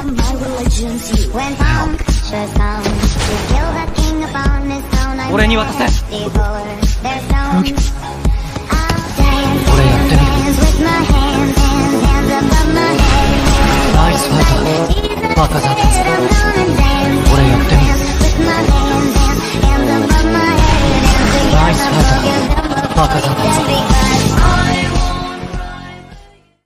俺に渡せ。俺やってみる。ナイスファイター、バカだけ。俺やってみる。ナイスファイター、バカだけ。